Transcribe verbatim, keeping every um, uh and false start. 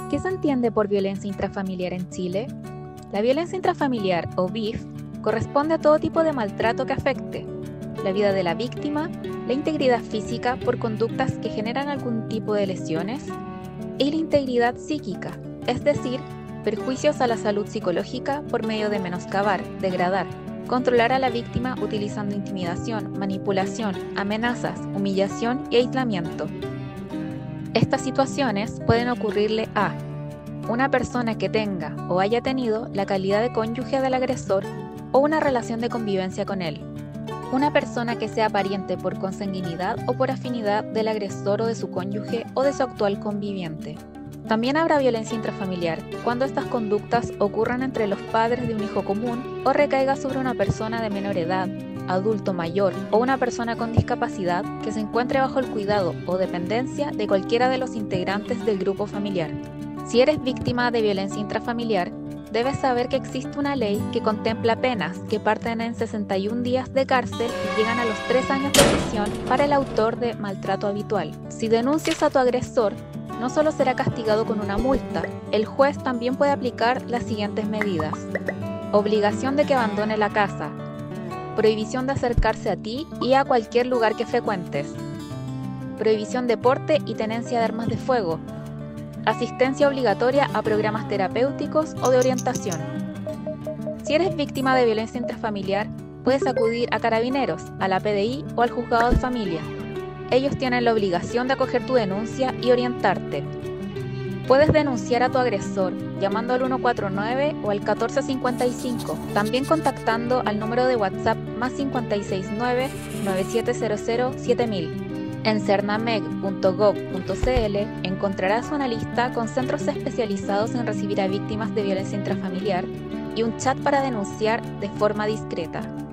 ¿Qué se entiende por violencia intrafamiliar en Chile? La violencia intrafamiliar, o V I F, corresponde a todo tipo de maltrato que afecte la vida de la víctima, la integridad física por conductas que generan algún tipo de lesiones, y la integridad psíquica, es decir, perjuicios a la salud psicológica por medio de menoscabar, degradar, controlar a la víctima utilizando intimidación, manipulación, amenazas, humillación y aislamiento. Estas situaciones pueden ocurrirle a una persona que tenga o haya tenido la calidad de cónyuge del agresor o una relación de convivencia con él, una persona que sea pariente por consanguinidad o por afinidad del agresor o de su cónyuge o de su actual conviviente. También habrá violencia intrafamiliar cuando estas conductas ocurran entre los padres de un hijo común o recaiga sobre una persona de menor edad, adulto mayor o una persona con discapacidad que se encuentre bajo el cuidado o dependencia de cualquiera de los integrantes del grupo familiar. Si eres víctima de violencia intrafamiliar, debes saber que existe una ley que contempla penas que parten en sesenta y un días de cárcel y llegan a los tres años de prisión para el autor de maltrato habitual. Si denuncias a tu agresor, no solo será castigado con una multa, el juez también puede aplicar las siguientes medidas: obligación de que abandone la casa, prohibición de acercarse a ti y a cualquier lugar que frecuentes, prohibición de porte y tenencia de armas de fuego, asistencia obligatoria a programas terapéuticos o de orientación. Si eres víctima de violencia intrafamiliar, puedes acudir a Carabineros, a la P D I o al juzgado de familia. Ellos tienen la obligación de acoger tu denuncia y orientarte. Puedes denunciar a tu agresor llamando al ciento cuarenta y nueve o al catorce cincuenta y cinco, también contactando al número de WhatsApp más cinco seis nueve, nueve siete cero cero, siete mil. En cernameg punto gov punto cl encontrarás una lista con centros especializados en recibir a víctimas de violencia intrafamiliar y un chat para denunciar de forma discreta.